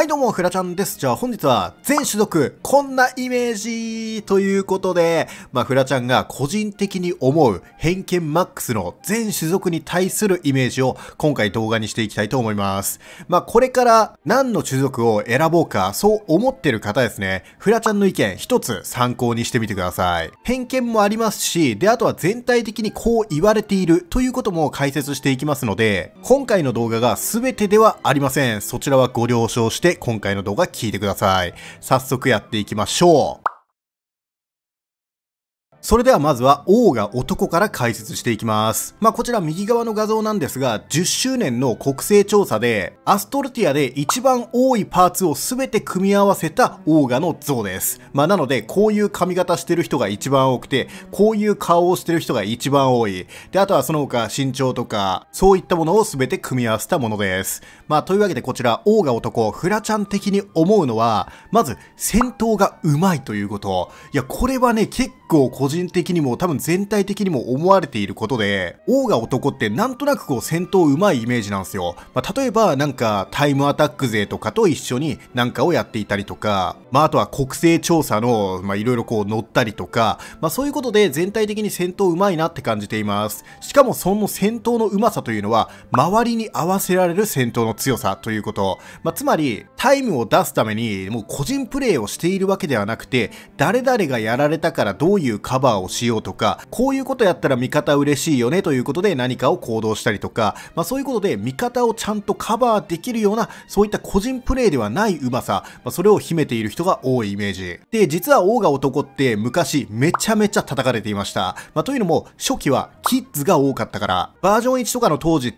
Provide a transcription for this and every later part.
はいどうも、フラちゃんです。じゃあ本日は全種族こんなイメージということで、フラちゃんが個人的に思う偏見マックスの全種族に対するイメージを今回動画にしていきたいと思います。これから何の種族を選ぼうか、そう思ってる方ですね。フラちゃんの意見一つ参考にしてみてください。偏見もありますし、で、あとは全体的にこう言われているということも解説していきますので、今回の動画が全てではありません。そちらはご了承して今回の動画聞いてください。早速やっていきましょう。それではまずは王が男から解説していきます。こちら右側の画像なんですが、10周年の国勢調査で、アストルティアで一番多いパーツを全て組み合わせたオーガの像です。なので、こういう髪型してる人が一番多くて、こういう顔をしてる人が一番多い。で、あとはその他身長とか、そういったものを全て組み合わせたものです。というわけでこちら、王が男、フラちゃん的に思うのは、まず、戦闘が上手いということ。いや、これはね、結構個人的にも多分全体的にも思われていることで、王が男ってなんとなくこう戦闘上手いイメージなんですよ。例えばなんかタイムアタック勢とかと一緒になんかをやっていたりとか、あとは国勢調査のいろいろこう乗ったりとか、そういうことで全体的に戦闘上手いなって感じています。しかもその戦闘の上手さというのは、周りに合わせられる戦闘の強さということ。つまりタイムを出すためにもう個人プレイをしているわけではなくて、誰々がやられたからどういうカバーをしようとか、こういうことやったら味方嬉しいよねということで何かを行動したりとか、そういうことで味方をちゃんとカバーできるような、そういった個人プレイではない上手さ、それを秘めている人が多いイメージ。で、実は王が男って昔めちゃめちゃ叩かれていました。というのも初期はキッズが多かったから、バージョン1とかの当時って、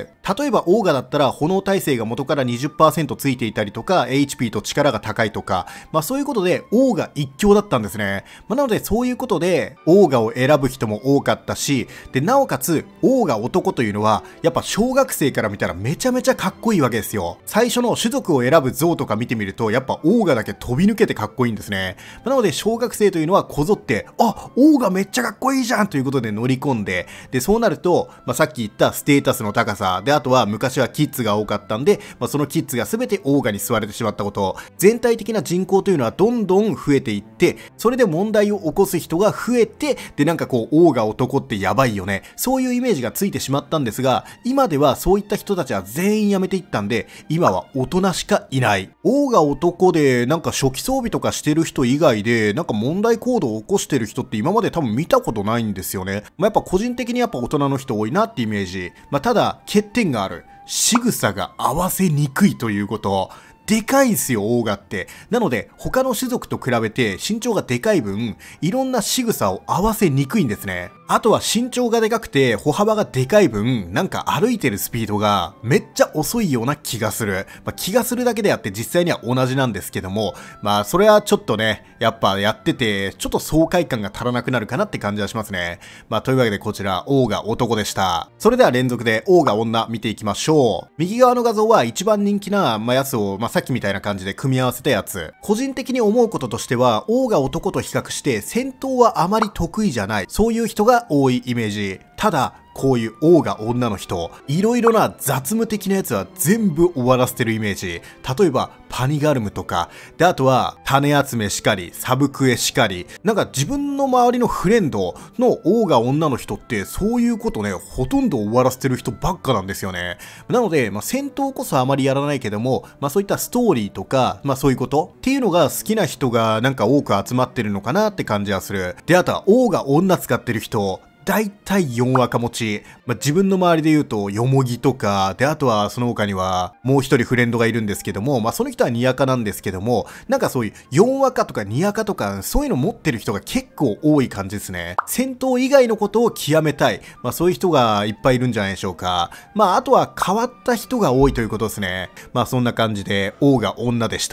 例えばオーガだったら炎耐性が元から 20% ついていたりとか、HP と力が高いとか、そういうことでオーガ一強だったんですね。なのでそういうことでオーガを選ぶ人も多かったし、で、なおかつオーガ男というのはやっぱ小学生から見たらめちゃめちゃかっこいいわけですよ。最初の種族を選ぶ像とか見てみると、やっぱオーガだけ飛び抜けてかっこいいんですね。なので小学生というのはこぞって、あ、オーガめっちゃかっこいいじゃんということで乗り込んで、で、そうなると、さっき言ったステータスの高さで、あとは昔はキッズが多かったんで、そのキッズが全てオーガに吸われてしまったこと、全体的な人口というのはどんどん増えていって、それで問題を起こす人が増えて、で、なんかこうオーガ男ってやばいよね、そういうイメージがついてしまったんですが、今ではそういった人たちは全員辞めていったんで、今は大人しかいない。オーガ男でなんか初期装備とかしてる人以外でなんか問題行動を起こしてる人って今まで多分見たことないんですよね。やっぱ個人的にやっぱ大人の人多いなってイメージ。ただ欠点がある。仕草が合わせにくいということ。でかいんすよ、オーガって。なので、他の種族と比べて身長がでかい分、いろんな仕草を合わせにくいんですね。あとは身長がでかくて歩幅がでかい分、なんか歩いてるスピードがめっちゃ遅いような気がする。気がするだけであって実際には同じなんですけども、それはちょっとね、やっぱやってて、ちょっと爽快感が足らなくなるかなって感じはしますね。というわけでこちら、オーガ男でした。それでは連続でオーガ女見ていきましょう。右側の画像は一番人気な、やつを、さっきみたいな感じで組み合わせたやつ。個人的に思うこととしては、オーガ男と比較して戦闘はあまり得意じゃない。そういう人が多いイメージ。ただ、こういうオーガ女の人、いろいろな雑務的なやつは全部終わらせてるイメージ。例えば、パニガルムとか、で、あとは、種集めしかり、サブクエしかり、なんか自分の周りのフレンドのオーガ女の人って、そういうことね、ほとんど終わらせてる人ばっかなんですよね。なので、戦闘こそあまりやらないけども、そういったストーリーとか、そういうことっていうのが好きな人がなんか多く集まってるのかなって感じはする。で、あとは、オーガ女使ってる人、だいたい4赤持ち。自分の周りで言うと、よもぎとか、で、あとはその他には、もう一人フレンドがいるんですけども、その人は2赤なんですけども、なんかそういう4赤とか2赤とか、そういうの持ってる人が結構多い感じですね。戦闘以外のことを極めたい。そういう人がいっぱいいるんじゃないでしょうか。あとは変わった人が多いということですね。そんな感じで、王が女でした。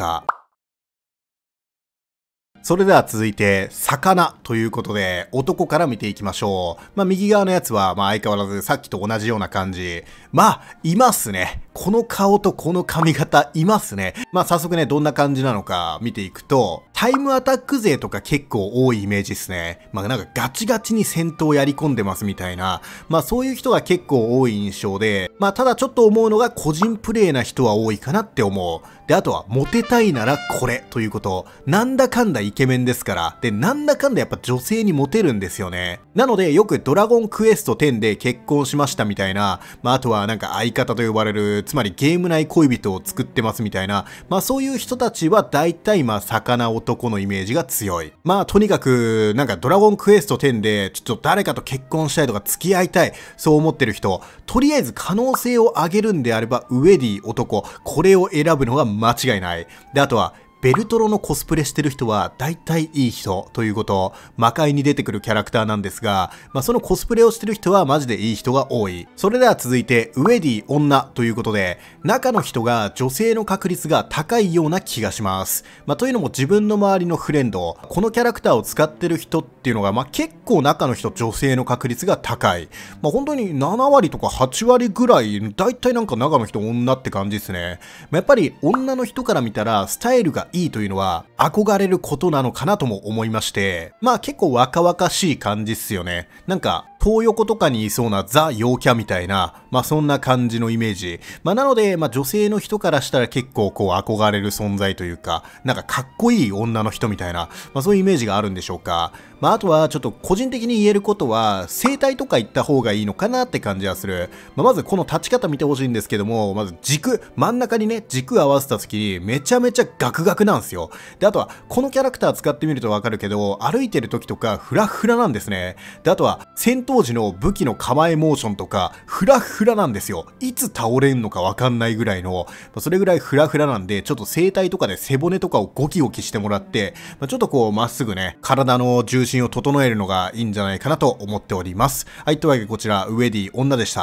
それでは続いて、魚ということで、男から見ていきましょう。右側のやつは、相変わらずさっきと同じような感じ。いますね。この顔とこの髪型いますね。早速ね、どんな感じなのか見ていくと、 タイムアタック勢とか結構多いイメージですね。まあなんかガチガチに戦闘やり込んでますみたいな、まあそういう人が結構多い印象で、まあただちょっと思うのが個人プレイな人は多いかなって思う。で、あとはモテたいならこれということ。なんだかんだイケメンですから。で、なんだかんだやっぱ女性にモテるんですよね。なのでよくドラゴンクエスト10で結婚しましたみたいな、まああとはなんか相方と呼ばれる、つまりゲーム内恋人を作ってますみたいな、まあそういう人たちは大体まあ魚男のイメージが強い。まあとにかくなんかドラゴンクエスト10でちょっと誰かと結婚したいとか付き合いたい、そう思ってる人、とりあえず可能性を上げるんであればウェディ男、これを選ぶのが間違いない。で、あとはベルトロのコスプレしてる人は大体いい人ということ、魔界に出てくるキャラクターなんですが、まあそのコスプレをしてる人はマジでいい人が多い。それでは続いて、ウェディ女ということで、中の人が女性の確率が高いような気がします。まあというのも自分の周りのフレンド、このキャラクターを使ってる人っていうのが、まあ結構中の人女性の確率が高い。まあ本当に7割とか8割ぐらい、大体なんか中の人女って感じですね。まあ、やっぱり女の人から見たらスタイルがいいというのは憧れることなのかなとも思いまして、まあ結構若々しい感じっすよね。なんか東横とかにいそうなザ陽キャみたいな、まあそんな感じのイメージ。まあなので、まあ女性の人からしたら結構こう憧れる存在というか、なんかかっこいい女の人みたいな、まあそういうイメージがあるんでしょうか。まああとはちょっと個人的に言えることは、整体とか行った方がいいのかなって感じはする。まあまずこの立ち方見てほしいんですけども、まず軸、真ん中にね、軸合わせた時にめちゃめちゃガクガクなんですよ。で、あとはこのキャラクター使ってみるとわかるけど、歩いてる時とかフラフラなんですね。で、あとは戦闘時の武器の構えモーションとかフラフラなんですよ。いつ倒れんのかわかんないぐらいの、それぐらいフラフラなんで、ちょっと整体とかで背骨とかをゴキゴキしてもらって、ちょっとこうまっすぐね、体の重心を整えるのがいいんじゃないかなと思っております。はい、というわけでこちら、ウェディ女でした。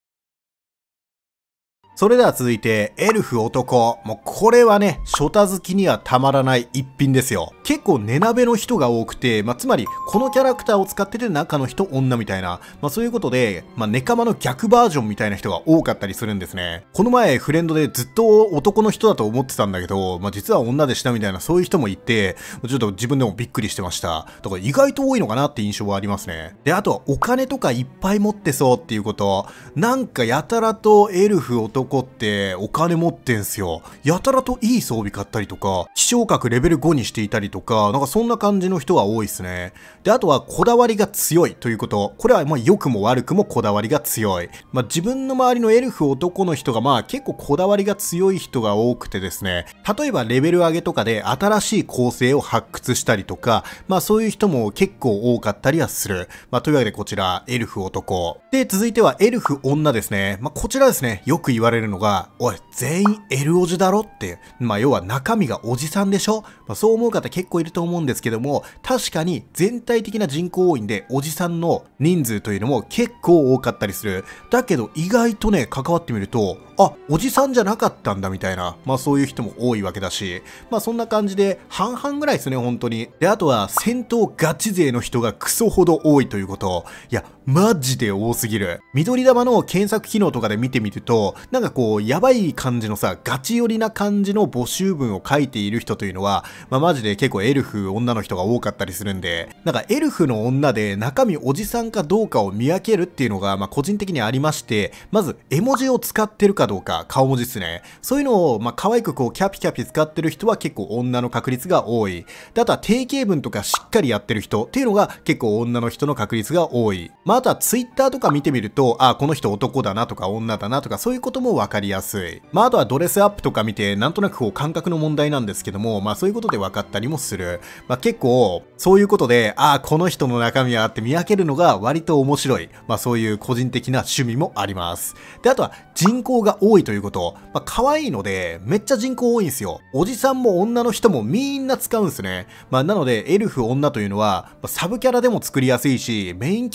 それでは続いて、エルフ男。もうこれはね、ショタ好きにはたまらない一品ですよ。結構根鍋の人が多くて、つまり、このキャラクターを使ってて中の人女みたいな、そういうことで、ネカマの逆バージョンみたいな人が多かったりするんですね。この前、フレンドでずっと男の人だと思ってたんだけど、実は女でしたみたいなそういう人もいて、ちょっと自分でもびっくりしてました。だから意外と多いのかなって印象はありますね。で、あとはお金とかいっぱい持ってそうっていうこと。なんかやたらとエルフ男ってお金持ってんすよ。やたらといい装備買ったりとか、希少格レベル5にしていたりとか、なんかそんな感じの人が多いですね。で、あとはこだわりが強いということ。これは良くも悪くもこだわりが強い。自分の周りのエルフ男の人が結構こだわりが強い人が多くてですね、例えばレベル上げとかで新しい構成を発掘したりとか、そういう人も結構多かったりはする。というわけでこちら、エルフ男。で、続いてはエルフ女ですね。こちらですね、よく言われるのが、おい、全員エルおじだろって。要は中身がおじさんでしょ。そう思う方結構いると思うんですけども、確かに全体的な人口多いんで、おじさんの人数というのも結構多かったりする。だけど意外とね、関わってみると、あ、おじさんじゃなかったんだみたいな、そういう人も多いわけだし、そんな感じで半々ぐらいですね、本当に。で、あとは戦闘ガチ勢の人がクソほど多いということ。いや、マジで多すぎる。緑玉の検索機能とかで見てみると、なんかこう、やばい感じのさ、ガチ寄りな感じの募集文を書いている人というのは、マジで結構エルフ女の人が多かったりするんで、なんかエルフの女で中身おじさんかどうかを見分けるっていうのが、個人的にありまして、まず絵文字を使ってるかどうか、顔文字ですね。そういうのを、可愛くこう、キャピキャピ使ってる人は結構女の確率が多い。で、あとは定型文とかしっかりやってる人っていうのが結構女の人の確率が多い。あとはツイッターとか見てみると、あ、この人男だなとか女だなとかそういうこともわかりやすい。あとはドレスアップとか見て、なんとなくこう感覚の問題なんですけども、そういうことで分かったりもする。結構、そういうことで、あ、この人の中身はって見分けるのが割と面白い。そういう個人的な趣味もあります。で、あとは人口が多いということ。可愛いので、めっちゃ人口多いんですよ。おじさんも女の人もみんな使うんですね。なので、エルフ女というのは、サブキャラでも作りやすいし、メインキャラでも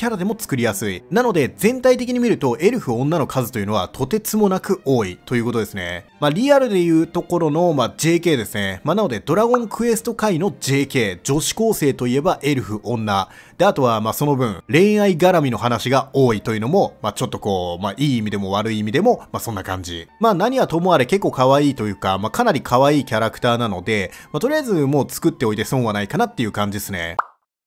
作りやすい。なので、全体的に見ると、エルフ女の数というのはとてつもなく多いということですね。リアルでいうところの、JK ですね。なので、ドラゴンクエスト界の JK、女子高生といえばエルフ女。で、あとは、その分、恋愛絡みの話が多いというのも、ちょっとこう、いい意味でも悪い意味でも、そんな感じ。何はともあれ結構可愛いというか、かなり可愛いキャラクターなので、とりあえずもう作っておいて損はないかなっていう感じですね。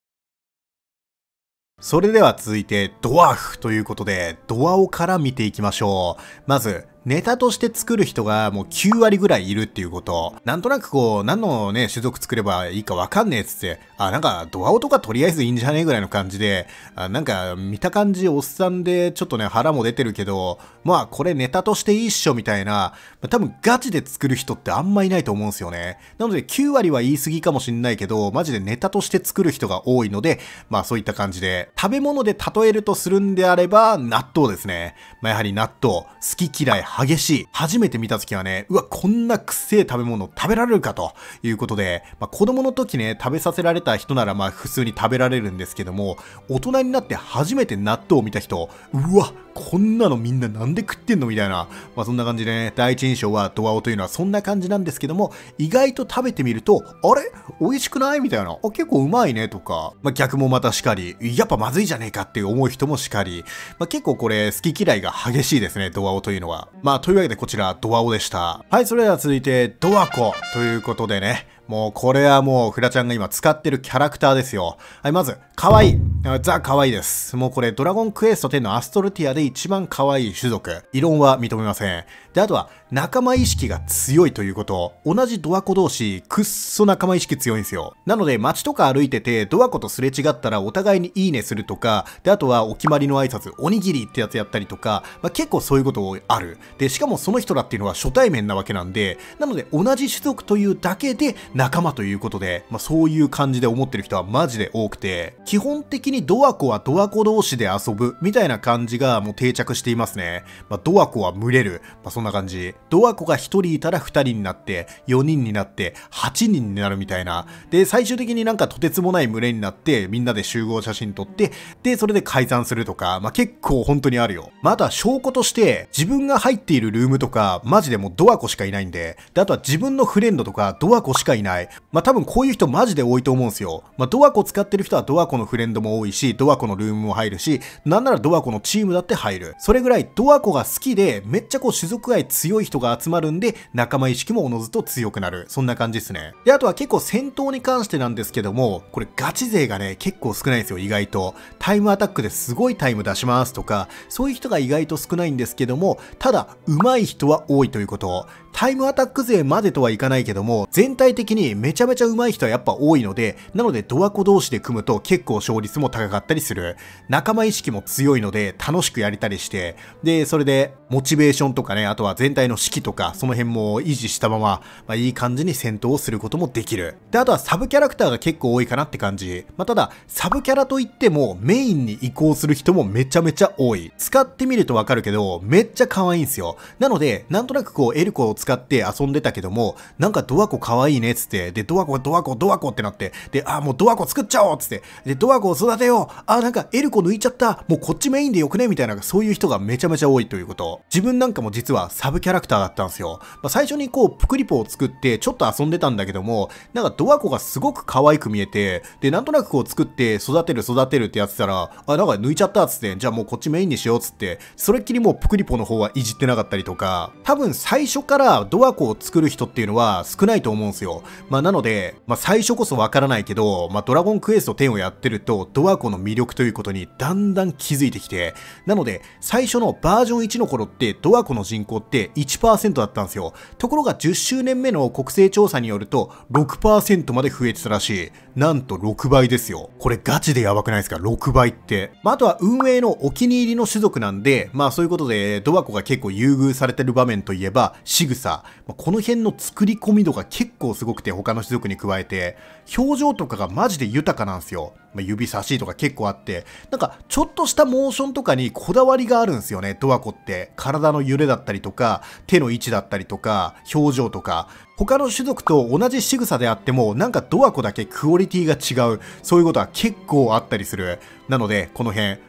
それでは続いて、ドワーフということで、ドワオから見ていきましょう。まず、ネタとして作る人がもう9割ぐらいいるっていうこと。なんとなくこう、何のね、種族作ればいいかわかんねえっつって、なんかドアオとかとりあえずいいんじゃねえぐらいの感じで、なんか見た感じおっさんでちょっとね、腹も出てるけど、これネタとしていいっしょみたいな、多分ガチで作る人ってあんまいないと思うんですよね。なので9割は言い過ぎかもしんないけど、マジでネタとして作る人が多いので、そういった感じで、食べ物で例えるとするんであれば、納豆ですね。やはり納豆、好き嫌い激しい。初めて見た時はね、うわ、こんなくせえ食べ物食べられるかということで、子供の時ね、食べさせられた人なら普通に食べられるんですけども、大人になって初めて納豆を見た人、うわ、こんなのみんななんで食ってんのみたいな、そんな感じでね、第一印象はドアオというのはそんな感じなんですけども、意外と食べてみると、あれ美味しくないみたいな、結構うまいねとか、逆もまたしかり、やっぱまずいじゃねえかって思う人もしかり、結構これ好き嫌いが激しいですね、ドアオというのは。というわけでこちらドアオでした。はい、それでは続いてドアコということでね、もうこれはもうフラちゃんが今使ってるキャラクターですよ。はい、まず、可愛い。ザ可愛いです。もうこれドラゴンクエスト10のアストルティアで一番可愛い種族。異論は認めません。で、あとは仲間意識が強いということ。同じドアコ同士、くっそ仲間意識強いんですよ。なので街とか歩いててドアコとすれ違ったらお互いにいいねするとか、で、あとはお決まりの挨拶、おにぎりってやつやったりとか、結構そういうことある。で、しかもその人らっていうのは初対面なわけなんで、なので同じ種族というだけで仲間ということで、そういう感じで思ってる人はマジで多くて、基本的にドアコはドアコ同士で遊ぶみたいな感じがもう定着していますね。ドアコは群れる。そんな感じ。ドアコが1人いたら2人になって、4人になって、8人になるみたいな。で、最終的になんかとてつもない群れになって、みんなで集合写真撮って、で、それで解散するとか、結構本当にあるよ。あとは証拠として、自分が入っているルームとか、マジでもうドアコしかいないんで、で、あとは自分のフレンドとか、ドアコしかいない。多分こういう人マジで多いと思うんですよ。ドアコ使ってる人はドアコのフレンドも多いし、ドアコのルームも入るし、なんならドアコのチームだって入る。それぐらいドアコが好きで、めっちゃこう種族愛強い人が集まるんで、仲間意識もおのずと強くなる。そんな感じですね。で、あとは結構戦闘に関してなんですけども、これガチ勢がね、結構少ないんですよ、意外と。タイムアタックですごいタイム出しますとか、そういう人が意外と少ないんですけども、ただ、上手い人は多いということ。タイムアタック勢までとはいかないけども、全体的にめちゃめちゃ上手い人はやっぱ多いので、なのでドアコ同士で組むと結構勝率も高かったりする。仲間意識も強いので楽しくやれたりして、で、それでモチベーションとかね、あとは全体の士気とか、その辺も維持したまま、いい感じに戦闘をすることもできる。で、あとはサブキャラクターが結構多いかなって感じ。ただ、サブキャラといってもメインに移行する人もめちゃめちゃ多い。使ってみるとわかるけど、めっちゃ可愛いんですよ。なので、なんとなくこうエルコを使って遊んでたけども、なんかドアコ可愛いねっつって、で、ドアコってなって、で、もうドアコ作っちゃおうっつって、で、ドアコを育てよう、なんかエルコ抜いちゃった、もうこっちメインでよくねみたいな、そういう人がめちゃめちゃ多いということ。自分なんかも実はサブキャラクターだったんですよ。最初にこう、プクリポを作ってちょっと遊んでたんだけども、なんかドアコがすごく可愛く見えて、で、なんとなくこう作って育てるってやってたら、なんか抜いちゃったっつって、じゃあもうこっちメインにしようっつって、それっきりもうプクリポの方はいじってなかったりとか、多分最初からドアコを作る人っていうのは少ないと思うんですよ。なので、最初こそわからないけど、ドラゴンクエスト10をやってると、ドアコの魅力ということにだんだん気づいてきて、なので、最初のバージョン1の頃って、ドアコの人口って 1% だったんですよ。ところが10周年目の国勢調査によると、6% まで増えてたらしい。なんと6倍ですよ。これガチでやばくないですか ?6 倍って。あとは運営のお気に入りの種族なんで、そういうことで、ドアコが結構優遇されてる場面といえば、仕草。この辺の作り込み度が結構すごくて、他の種族に加えて、表情とかがマジで豊かなんですよ。指差しとか結構あって、なんかちょっとしたモーションとかにこだわりがあるんですよね、ドアコって。体の揺れだったりとか、手の位置だったりとか、表情とか。他の種族と同じ仕草であっても、なんかドアコだけクオリティが違う。そういうことは結構あったりする。なので、この辺、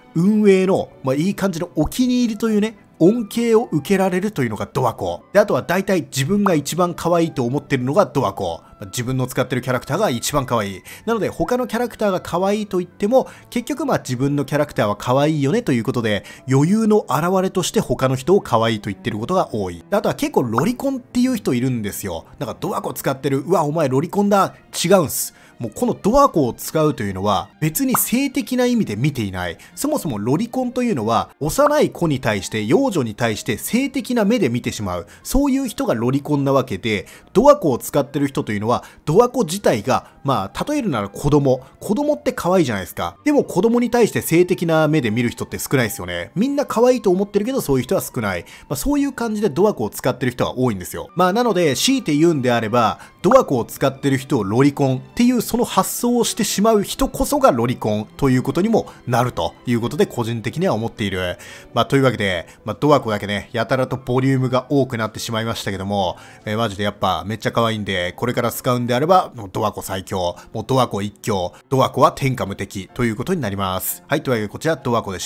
運営の、いい感じのお気に入りというね、恩恵を受けられるというのがドワコ。で、あとは大体自分が一番可愛いと思ってるのがドワコ。自分の使ってるキャラクターが一番可愛い。なので他のキャラクターが可愛いと言っても、結局自分のキャラクターは可愛いよねということで、余裕の表れとして他の人を可愛いと言ってることが多い。で、あとは結構ロリコンっていう人いるんですよ。なんかドワコ使ってる、うわ、お前ロリコンだ。違うんす。もうこのドワコを使うというのは別に性的な意味で見ていない。そもそもロリコンというのは幼い子に対して幼女に対して性的な目で見てしまう。そういう人がロリコンなわけで、ドワコを使ってる人というのはドワコ自体が例えるなら子供って可愛いじゃないですか。でも子供に対して性的な目で見る人って少ないですよね。みんな可愛いと思ってるけどそういう人は少ない。そういう感じでドワコを使ってる人は多いんですよ。なので強いて言うんであればドワコを使ってる人をロリコンっていうその発想をしてしまう人こそがロリコンということにもなるということで個人的には思っている。というわけで、ドワコだけね、やたらとボリュームが多くなってしまいましたけども、マジでやっぱめっちゃ可愛いんで、これから使うんであれば、ドワコ最強、もうドワコ一強、ドワコは天下無敵ということになります。はい、というわけでこちらドワコでした。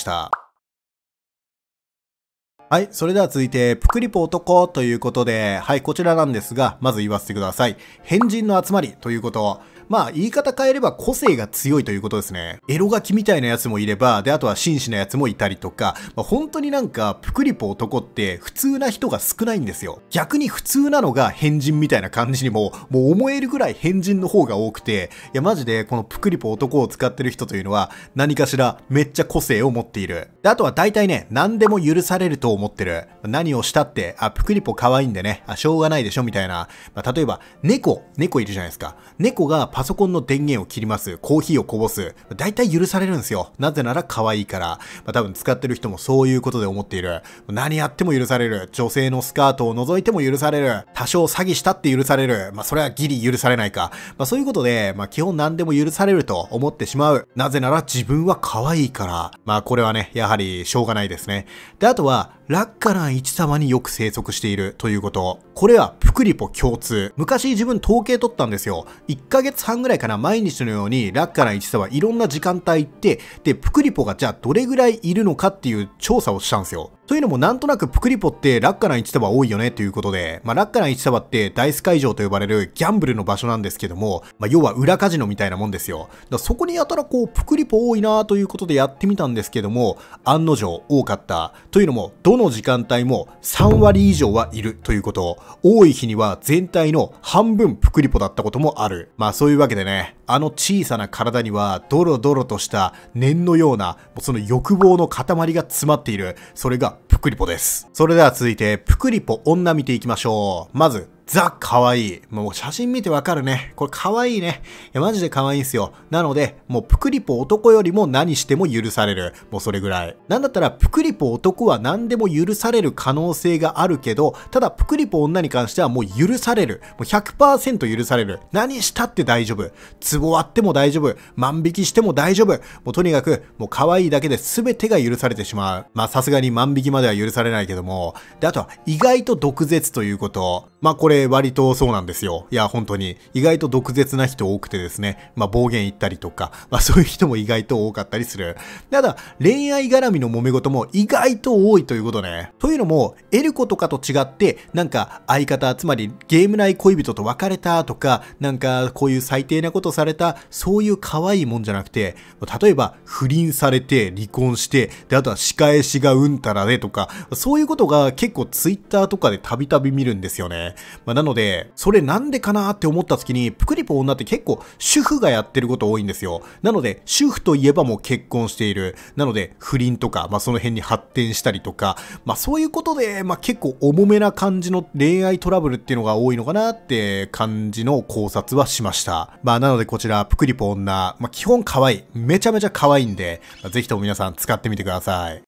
はい。それでは続いて、プクリポ男ということで、はい、こちらなんですが、まず言わせてください。変人の集まりということ。言い方変えれば個性が強いということですね。エロガキみたいなやつもいれば、で、あとは紳士なやつもいたりとか、本当になんか、プクリポ男って普通な人が少ないんですよ。逆に普通なのが変人みたいな感じにもう思えるぐらい変人の方が多くて、いや、マジでこのプクリポ男を使ってる人というのは、何かしらめっちゃ個性を持っている。で、あとは大体ね、何でも許されると思ってる。何をしたって、プクリポ可愛いんでね、しょうがないでしょみたいな。例えば、猫いるじゃないですか。猫がパソコンの電源を切ります。コーヒーをこぼす。大体許されるんですよ。なぜなら可愛いから。多分使ってる人もそういうことで思っている。何やっても許される。女性のスカートを覗いても許される。多少詐欺したって許される。それはギリ許されないか。そういうことで、基本何でも許されると思ってしまう。なぜなら自分は可愛いから。これはね、やはりしょうがないですね。で、あとは、ラッカラン一様によく生息しているということ。これはプクリポ共通。昔自分統計取ったんですよ。1ヶ月半ぐらいかな、毎日のようにラッカラン一様いろんな時間帯行って、で、プクリポがじゃあどれぐらいいるのかっていう調査をしたんですよ。というのもなんとなくプクリポってラッカラン一束多いよねということで、ラッカラン一束ってダイス会場と呼ばれるギャンブルの場所なんですけども、要は裏カジノみたいなもんですよ。そこにやたらプクリポ多いなということでやってみたんですけども、案の定多かった。というのも、どの時間帯も3割以上はいるということ。多い日には全体の半分プクリポだったこともある。そういうわけでね、あの小さな体にはドロドロとした念のような、その欲望の塊が詰まっている。それがプクリポです。それでは続いて、プクリポ女見ていきましょう。まず、ザ・かわいい。もう写真見てわかるね。これかわいいね。いや、マジでかわいいんすよ。なので、もうプクリポ男よりも何しても許される。もうそれぐらい。なんだったら、プクリポ男は何でも許される可能性があるけど、ただプクリポ女に関してはもう許される。もう 100% 許される。何したって大丈夫。ツボ割っても大丈夫。万引きしても大丈夫。もうとにかく、もう可愛いだけで全てが許されてしまう。さすがに万引きまでは許されないけども。で、あとは、意外と毒舌ということ。これ割とそうなんですよ。いや、本当に。意外と毒舌な人多くてですね。暴言言ったりとか、そういう人も意外と多かったりする。ただ、恋愛絡みの揉め事も意外と多いということね。というのも、エルコとかと違って、なんか相方、つまりゲーム内恋人と別れたとか、なんかこういう最低なことされた、そういう可愛いもんじゃなくて、例えば不倫されて離婚して、で、あとは仕返しがうんたらでとか、そういうことが結構ツイッターとかでたびたび見るんですよね。なので、それなんでかなって思った時に、プクリポ女って結構主婦がやってること多いんですよ。なので、主婦といえばもう結婚している。なので、不倫とか、その辺に発展したりとか、そういうことで、結構重めな感じの恋愛トラブルっていうのが多いのかなって感じの考察はしました。なのでこちら、プクリポ女、基本可愛い。めちゃめちゃ可愛いんで、ぜひとも皆さん使ってみてください。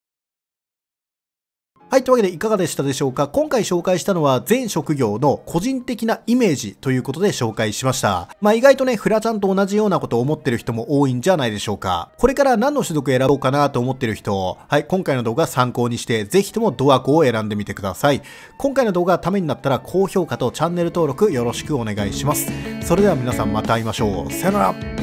はい。というわけでいかがでしたでしょうか。今回紹介したのは全職業の個人的なイメージということで紹介しました。意外とね、フラちゃんと同じようなことを思ってる人も多いんじゃないでしょうか。これから何の種族選ぼうかなと思ってる人、はい。今回の動画参考にして、ぜひともドワコを選んでみてください。今回の動画がためになったら高評価とチャンネル登録よろしくお願いします。それでは皆さんまた会いましょう。さよなら。